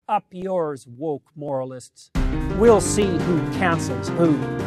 Up yours, woke moralists. We'll see who cancels who.